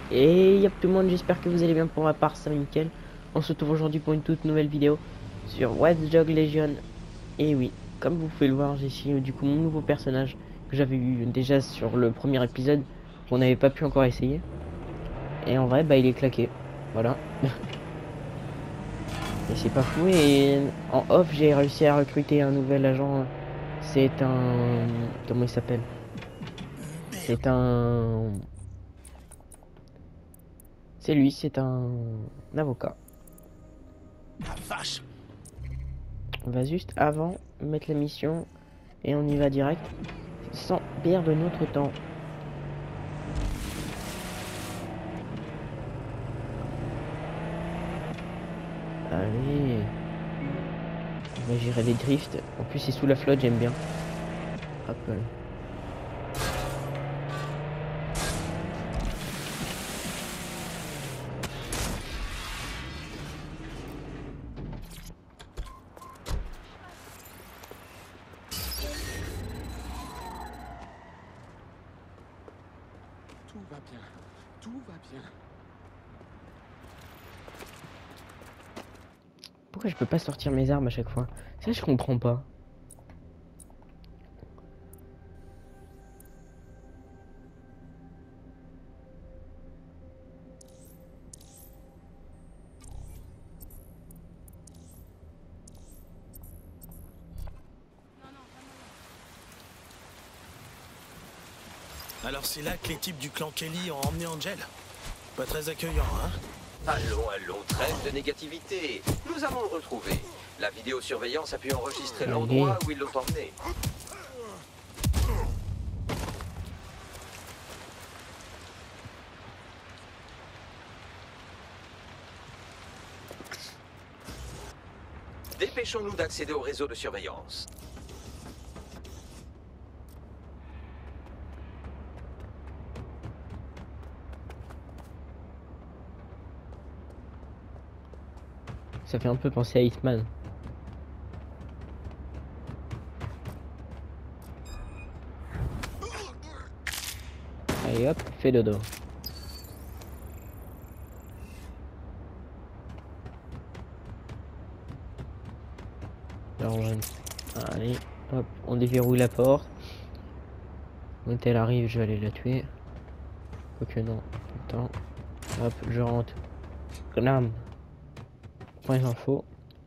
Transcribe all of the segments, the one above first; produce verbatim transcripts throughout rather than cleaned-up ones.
Et yop tout le monde, j'espère que vous allez bien. Pour ma part, ça va nickel. On se retrouve aujourd'hui pour une toute nouvelle vidéo sur Watch Dogs Legion. Et oui, comme vous pouvez le voir, j'ai essayé du coup mon nouveau personnage que j'avais eu déjà sur le premier épisode qu'on n'avait pas pu encore essayer. Et en vrai, bah il est claqué. Voilà. Et c'est pas fou. Et en off, j'ai réussi à recruter un nouvel agent. C'est un... Comment il s'appelle? C'est un... C'est lui, c'est un... un avocat. La vache! On va juste avant mettre la mission et on y va direct sans perdre notre temps. Allez, on va gérer les drifts. En plus c'est sous la flotte, j'aime bien. Hop là. Tout va bien. Tout va bien. Pourquoi je peux pas sortir mes armes à chaque fois? Ça je comprends pas. Alors c'est là que les types du clan Kelly ont emmené Angel. Pas très accueillant, hein? Allons, allons, trêve de négativité. Nous allons le retrouver. La vidéosurveillance a pu enregistrer Allez. l'endroit où ils l'ont emmené. Dépêchons-nous d'accéder au réseau de surveillance. Ça fait un peu penser à Hitman. Allez hop, fais dodo. Alors, on va- Allez, hop, on déverrouille la porte. Quand elle arrive, je vais aller la tuer. Quoique non, attends. Hop, je rentre. Glam. Prends les infos.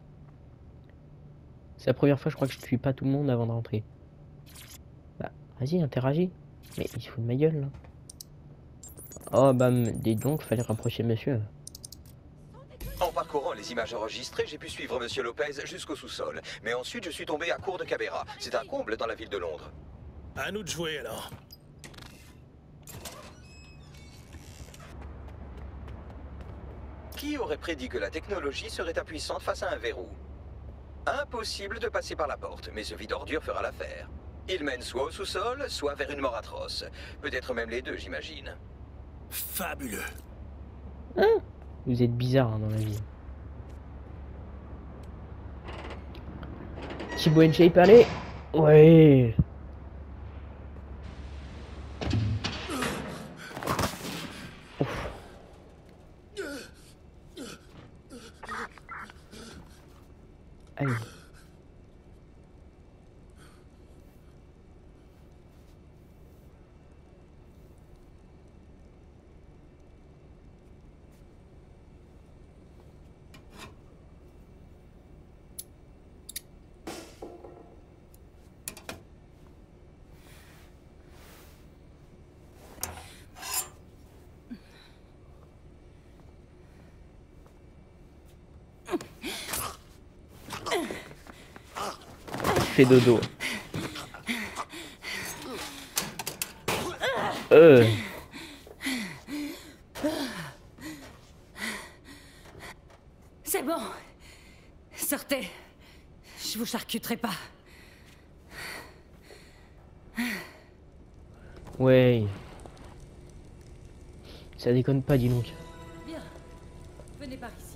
C'est la première fois, je crois, que je tue pas tout le monde avant de rentrer. Bah, vas-y, interagis. Mais il se fout de ma gueule, là. Oh, bah, dis donc, fallait rapprocher monsieur. En parcourant les images enregistrées, j'ai pu suivre Monsieur Lopez jusqu'au sous-sol. Mais ensuite, je suis tombé à court de caméra. C'est un comble dans la ville de Londres. À nous de jouer alors. Qui aurait prédit que la technologie serait impuissante face à un verrou? Impossible de passer par la porte, mais ce vide ordure fera l'affaire. Il mène soit au sous-sol, soit vers une mort atroce. Peut-être même les deux, j'imagine. Fabuleux. Hein? Vous êtes bizarre hein, dans la vie. Thibaut and Shape, allez. Ouais. Ouf. Allez. Fais dodo. Euh. C'est bon. Sortez. Je vous charcuterai pas. Ouais. Ça déconne pas, dis donc. Bien. Venez par ici.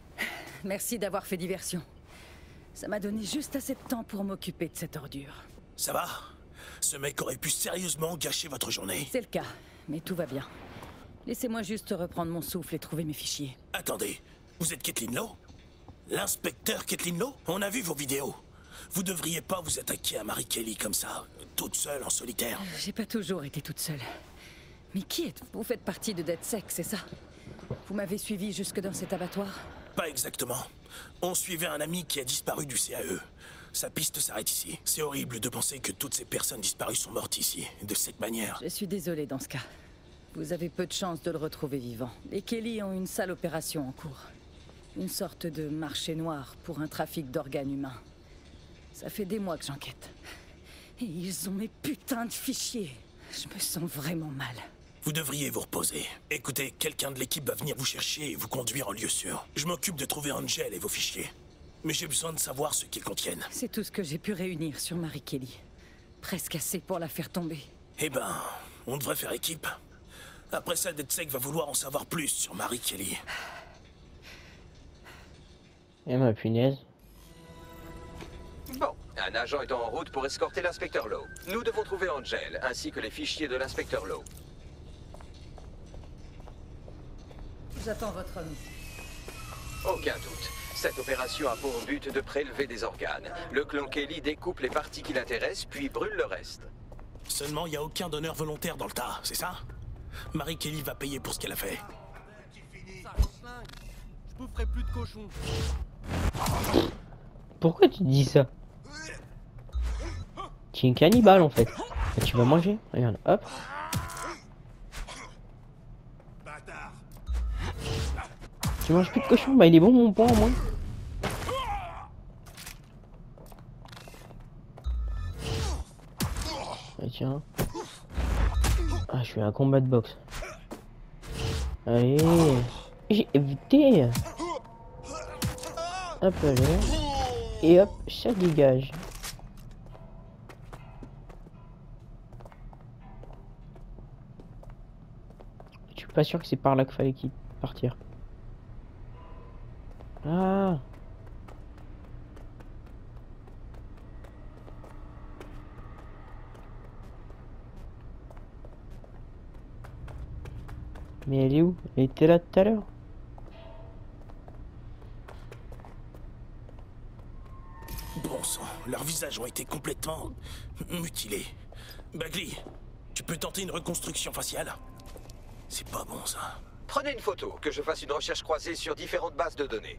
Merci d'avoir fait diversion. Ça m'a donné juste assez de temps pour m'occuper de cette ordure. Ça va? Ce mec aurait pu sérieusement gâcher votre journée. C'est le cas, mais tout va bien. Laissez-moi juste reprendre mon souffle et trouver mes fichiers. Attendez, vous êtes Caitlin Lowe? L'inspecteur Caitlin Lowe? On a vu vos vidéos. Vous devriez pas vous attaquer à Mary Kelly comme ça, toute seule en solitaire. J'ai pas toujours été toute seule. Mais qui êtes-vous? Vous faites partie de DedSec, c'est ça? Vous m'avez suivi jusque dans cet abattoir? Pas exactement. On suivait un ami qui a disparu du C A E. Sa piste s'arrête ici. C'est horrible de penser que toutes ces personnes disparues sont mortes ici, de cette manière. Je suis désolée dans ce cas. Vous avez peu de chance de le retrouver vivant. Les Kelly ont une sale opération en cours. Une sorte de marché noir pour un trafic d'organes humains. Ça fait des mois que j'enquête. Et ils ont mes putains de fichiers. Je me sens vraiment mal. Vous devriez vous reposer. Écoutez, quelqu'un de l'équipe va venir vous chercher et vous conduire en lieu sûr. Je m'occupe de trouver Angel et vos fichiers. Mais j'ai besoin de savoir ce qu'ils contiennent. C'est tout ce que j'ai pu réunir sur Mary Kelly. Presque assez pour la faire tomber. Eh ben, on devrait faire équipe. Après ça, DedSec va vouloir en savoir plus sur Mary Kelly. Et ma punaise. Bon, un agent est en route pour escorter l'inspecteur Lowe. Nous devons trouver Angel, ainsi que les fichiers de l'inspecteur Lowe. J'attends votre homme. Aucun doute. Cette opération a pour but de prélever des organes. Le clan Kelly découpe les parties qui l'intéressent, puis brûle le reste. Seulement, il n'y a aucun donneur volontaire dans le tas, c'est ça? Mary Kelly va payer pour ce qu'elle a fait. Je boufferai plus de cochons. Pourquoi tu dis ça? Tu es une cannibale en fait. Et tu vas manger. Regarde, hop. Tu manges plus de cochon? Bah il est bon mon pain au moins. Ah, tiens. Ah, je fais un combat de boxe. Allez. J'ai évité. Hop là. Et hop, ça dégage. Je suis pas sûr que c'est par là qu'il fallait qu'il partir. Ah. Mais elle est où? Elle était là tout à l'heure. Bon sang, leurs visages ont été complètement mutilés. Bagley, tu peux tenter une reconstruction faciale? C'est pas bon ça. Prenez une photo, que je fasse une recherche croisée sur différentes bases de données.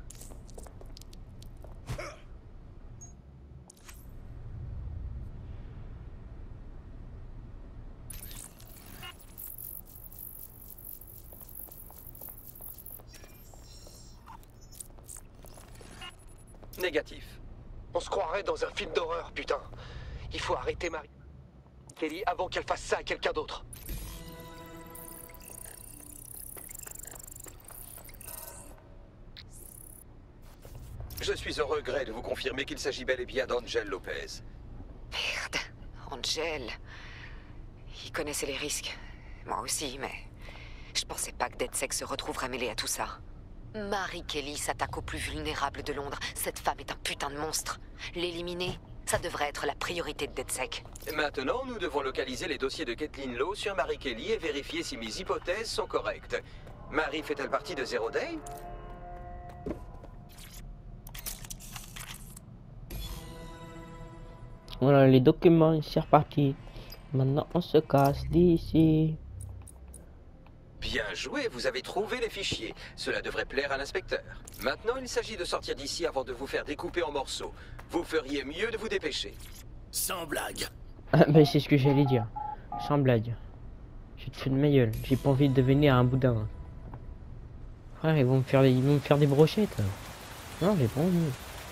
Négatif. On se croirait dans un film d'horreur, putain. Il faut arrêter Mary Kelly avant qu'elle fasse ça à quelqu'un d'autre. Je suis au regret de vous confirmer qu'il s'agit bel et bien d'Angel Lopez. Merde, Angel. Il connaissait les risques. Moi aussi, mais... Je pensais pas que DedSec se retrouverait mêlé à tout ça. Mary Kelly s'attaque aux plus vulnérables de Londres. Cette femme est un putain de monstre. L'éliminer, ça devrait être la priorité de DedSec. Maintenant, nous devons localiser les dossiers de Caitlin Lowe sur Mary Kelly et vérifier si mes hypothèses sont correctes. Mary fait-elle partie de Zero Day? Voilà les documents, c'est reparti. Maintenant on se casse d'ici. Bien joué, vous avez trouvé les fichiers. Cela devrait plaire à l'inspecteur. Maintenant, il s'agit de sortir d'ici avant de vous faire découper en morceaux. Vous feriez mieux de vous dépêcher. Sans blague. Ah bah c'est ce que j'allais dire. Sans blague. Je te fous de ma gueule. J'ai pas envie de devenir un boudin. Frère, ils vont me faire des, ils vont me faire des brochettes. Non, j'ai pas envie.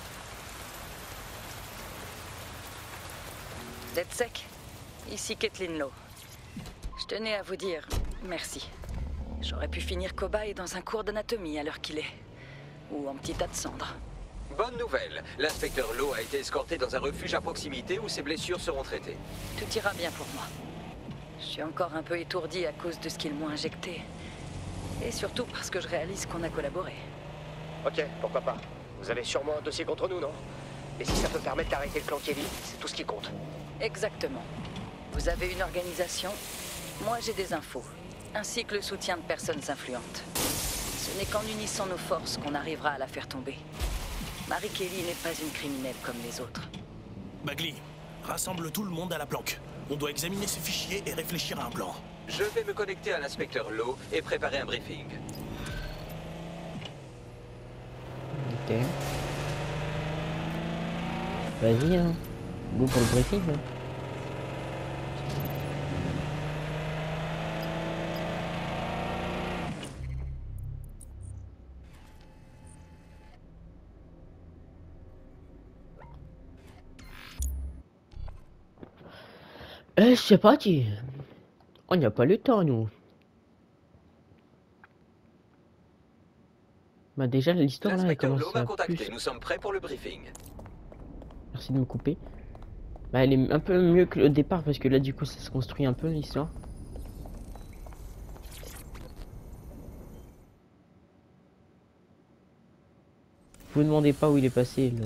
DedSec, ici Caitlin Lowe. Je tenais à vous dire merci. J'aurais pu finir cobaye dans un cours d'anatomie à l'heure qu'il est. Ou en petit tas de cendres. Bonne nouvelle. L'inspecteur Lowe a été escorté dans un refuge à proximité où ses blessures seront traitées. Tout ira bien pour moi. Je suis encore un peu étourdi à cause de ce qu'ils m'ont injecté. Et surtout parce que je réalise qu'on a collaboré. Ok, pourquoi pas. Vous avez sûrement un dossier contre nous, non? Et si ça peut permettre d'arrêter le clan Kelly, c'est tout ce qui compte. Exactement. Vous avez une organisation, moi j'ai des infos, ainsi que le soutien de personnes influentes. Ce n'est qu'en unissant nos forces qu'on arrivera à la faire tomber. Marie Kelly n'est pas une criminelle comme les autres. Bagley, rassemble tout le monde à la planque. On doit examiner ces fichiers et réfléchir à un plan. Je vais me connecter à l'inspecteur Law et préparer un briefing. Ok. Vas-y, hein. Go pour le briefing. Hein. Eh, c'est parti. On n'a pas le temps, nous. Bah déjà, l'histoire là, elle L'inspecteur commence Law m'a à contacté, plus... nous sommes prêts pour le briefing. Merci de me couper. Bah elle est un peu mieux que le départ, parce que là, du coup, ça se construit un peu, l'histoire. Vous demandez pas où il est passé, le...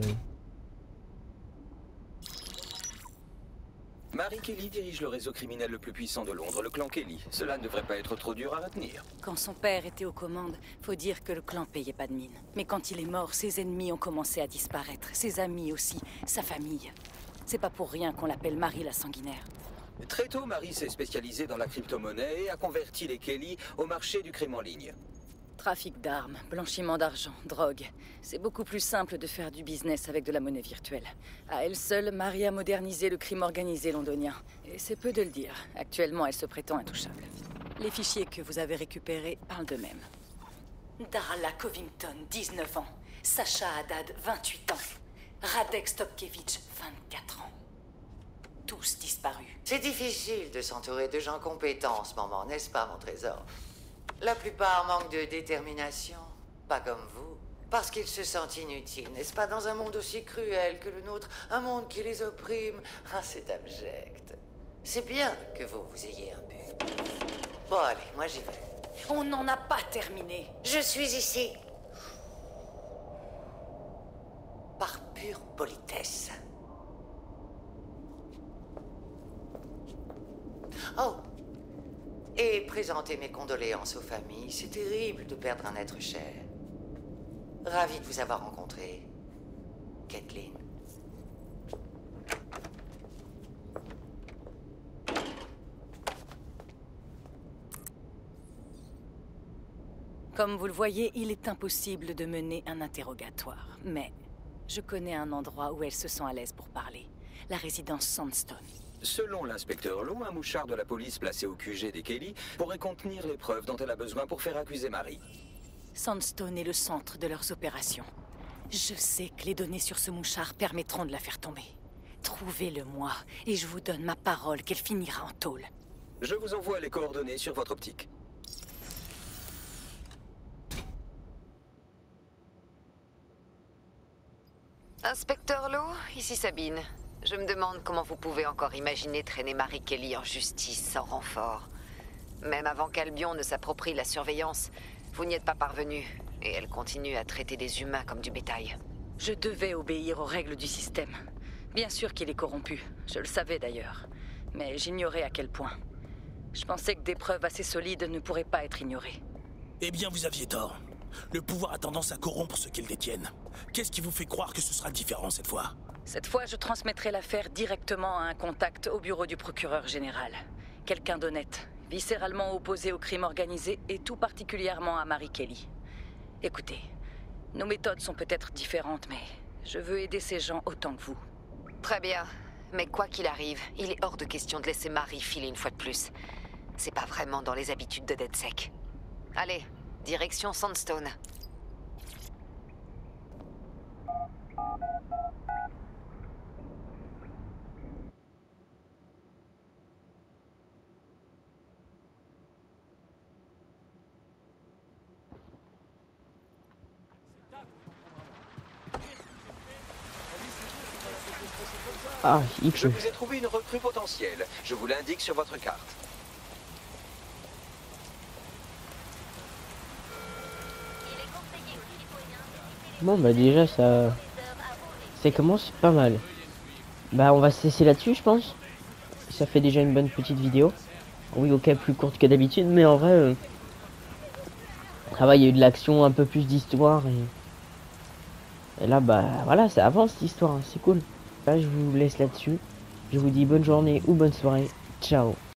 Marie Kelly dirige le réseau criminel le plus puissant de Londres, le clan Kelly. Cela ne devrait pas être trop dur à retenir. Quand son père était aux commandes, faut dire que le clan payait pas de mine. Mais quand il est mort, ses ennemis ont commencé à disparaître. Ses amis aussi, sa famille. C'est pas pour rien qu'on l'appelle Marie la sanguinaire. Très tôt, Marie s'est spécialisée dans la crypto-monnaie et a converti les Kelly au marché du crime en ligne. Trafic d'armes, blanchiment d'argent, drogue. C'est beaucoup plus simple de faire du business avec de la monnaie virtuelle. À elle seule, Marie a modernisé le crime organisé londonien. Et c'est peu de le dire. Actuellement, elle se prétend intouchable. Les fichiers que vous avez récupérés parlent d'eux-mêmes. Darla Covington, dix-neuf ans. Sacha Haddad, vingt-huit ans. Radek Stopkevich, vingt-quatre ans. Tous disparus. C'est difficile de s'entourer de gens compétents en ce moment, n'est-ce pas, mon trésor? La plupart manquent de détermination, pas comme vous, parce qu'ils se sentent inutiles, n'est-ce pas, dans un monde aussi cruel que le nôtre, un monde qui les opprime. Ah, c'est abject. C'est bien que vous, vous ayez un but. Bon, allez, moi j'y vais. On n'en a pas terminé. Je suis ici par pure politesse. Oh, et présenter mes condoléances aux familles. C'est terrible de perdre un être cher. Ravi de vous avoir rencontré, Kathleen. Comme vous le voyez, il est impossible de mener un interrogatoire. Mais je connais un endroit où elle se sent à l'aise pour parler. La résidence Sandstone. Selon l'inspecteur Law, un mouchard de la police placé au Q G des Kelly pourrait contenir les preuves dont elle a besoin pour faire accuser Marie. Sandstone est le centre de leurs opérations. Je sais que les données sur ce mouchard permettront de la faire tomber. Trouvez-le-moi, et je vous donne ma parole qu'elle finira en tôle. Je vous envoie les coordonnées sur votre optique. Inspecteur Law, ici Sabine. Je me demande comment vous pouvez encore imaginer traîner Marie Kelly en justice sans renfort. Même avant qu'Albion ne s'approprie la surveillance, vous n'y êtes pas parvenu. Et elle continue à traiter des humains comme du bétail. Je devais obéir aux règles du système. Bien sûr qu'il est corrompu, je le savais d'ailleurs. Mais j'ignorais à quel point. Je pensais que des preuves assez solides ne pourraient pas être ignorées. Eh bien, vous aviez tort. Le pouvoir a tendance à corrompre ceux qu'ils détiennent. Qu'est-ce qui vous fait croire que ce sera différent cette fois? Cette fois, je transmettrai l'affaire directement à un contact au bureau du procureur général. Quelqu'un d'honnête, viscéralement opposé au crime organisé et tout particulièrement à Marie Kelly. Écoutez, nos méthodes sont peut-être différentes, mais je veux aider ces gens autant que vous. Très bien, mais quoi qu'il arrive, il est hors de question de laisser Marie filer une fois de plus. C'est pas vraiment dans les habitudes de DedSec. Allez, direction Sandstone. Ah, il Je peut. vous ai trouvé une recrue potentielle. Je vous l'indique sur votre carte. Bon bah déjà ça... Ça commence pas mal. bah on va se laisser là-dessus, je pense. Ça fait déjà une bonne petite vidéo. Oui, ok, plus courte que d'habitude, mais en vrai, euh, ça va, il y a eu de l'action, un peu plus d'histoire. Et... et là, bah voilà, ça avance cette histoire, hein, c'est cool. Là, je vous laisse là-dessus. Je vous dis bonne journée ou bonne soirée. Ciao.